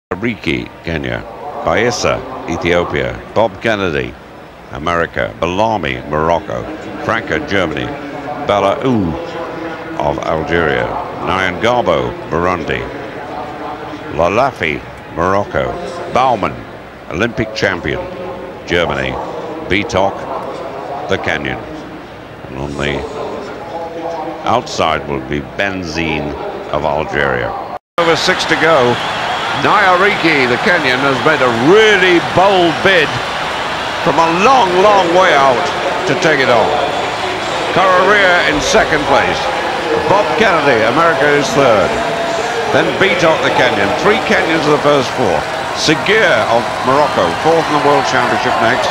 Riki, Kenya. Baissa, Ethiopia. Bob Kennedy, America. Balami, Morocco. Franca, Germany. Balaou of Algeria. Nyangabo, Burundi. Lalafi, Morocco. Bauman, Olympic champion, Germany. Bitok, the Kenyan. And on the outside will be Benzine of Algeria. Over 6 to go. Nyariki, the Kenyan, has made a really bold bid from a long, long way out to take it on. Kararia in second place. Bob Kennedy, America, is third. Then Bitok, the Kenyan. 3 Kenyans are the first 4. Segir of Morocco, 4th in the World Championship next.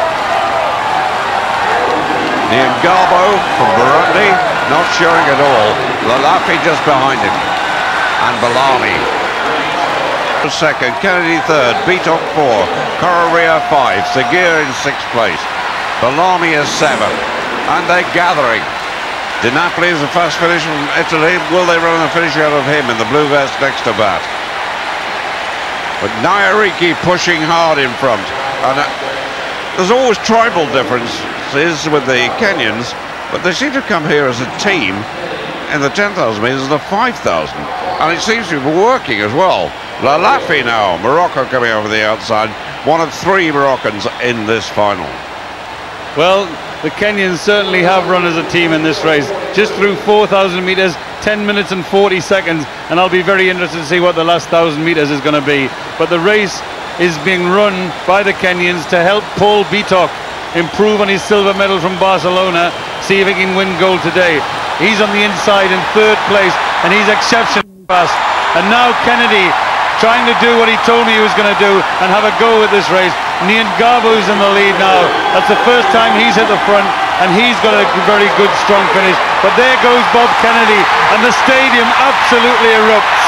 Nyangabo from Burundi, not showing at all. Lalafi just behind him. And Balami second, Kennedy third, Bitok 4, Kararia 5, Segir in 6th place. Balami is 7th. And they're gathering. Di Napoli is the fast finisher from Italy. Will they run the finish out of him in the blue vest next to Bat? But Nyariki pushing hard in front. And there's always tribal differences with the Kenyans, but they seem to come here as a team in the 10,000 metres and the 5,000. And it seems to be working as well. Lalafi now, Morocco coming over the outside. One of 3 Moroccans in this final. Well, the Kenyans certainly have run as a team in this race. Just through 4,000 metres, 10 minutes and 40 seconds. And I'll be very interested to see what the last 1,000 metres is going to be. But the race is being run by the Kenyans to help Paul Bitok improve on his silver medal from Barcelona, see if he can win gold today. He's on the inside in 3rd place, and he's exceptionally fast. And now Kennedy trying to do what he told me he was going to do and have a go at this race. Nyangabo's in the lead now. That's the first time he's hit the front, and he's got a very good, strong finish. But there goes Bob Kennedy, and the stadium absolutely erupts.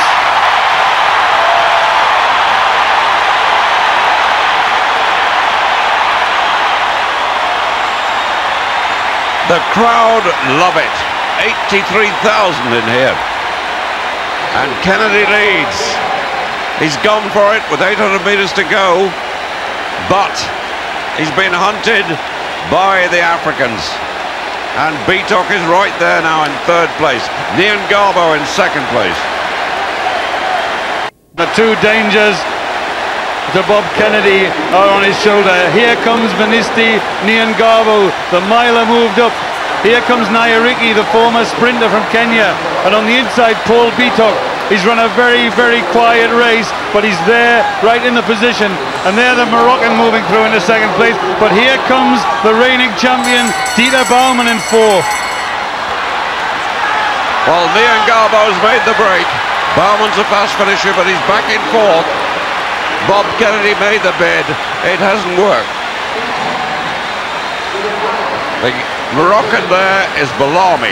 The crowd love it. 83,000 in here. And Kennedy leads. He's gone for it with 800 metres to go, but he's been hunted by the Africans. And Bitok is right there now in 3rd place. Nyangabo in 2nd place. The 2 dangers to Bob Kennedy are on his shoulder. Here comes Benisti Nyangabo. The miler moved up. Here comes Nyariki, the former sprinter from Kenya. And on the inside, Paul Bitok. He's run a very, very quiet race, but he's there, right in the position. And there the Moroccan moving through into 2nd place. But here comes the reigning champion, Dieter Baumann in 4th. Well, Nyangabo's made the break. Baumann's a fast finisher, but he's back in 4th. Bob Kennedy made the bid. It hasn't worked. The Moroccan there is Balami.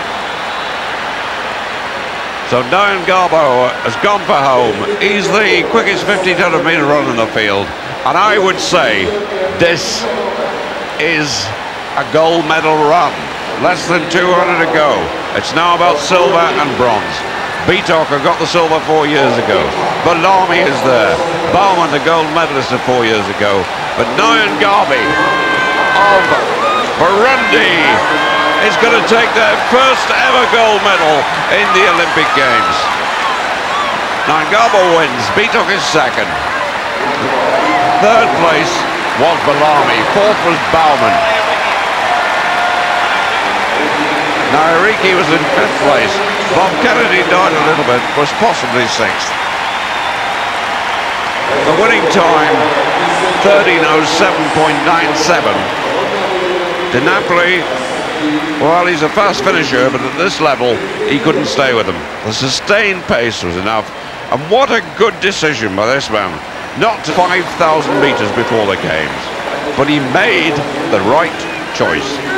So Nyangabo has gone for home. He's the quickest 1,500 metre run in the field. And I would say this is a gold medal run. Less than 200 to go. It's now about silver and bronze. Bitok got the silver 4 years ago. Balami is there. Baumann, the gold medalist of 4 years ago. But Nyangabo of Burundi is going to take their first ever gold medal in the Olympic Games. Nyangabo wins. Bitok is 2nd. 3rd place was Balami. 4th was Baumann. Nyariki was in 5th place. Bob Kennedy died a little bit, was possibly 6th. The winning time, 13:07.97. Di Napoli, well, he's a fast finisher, but at this level, he couldn't stay with them. The sustained pace was enough. And what a good decision by this man. Not 5,000 metres before the Games, but he made the right choice.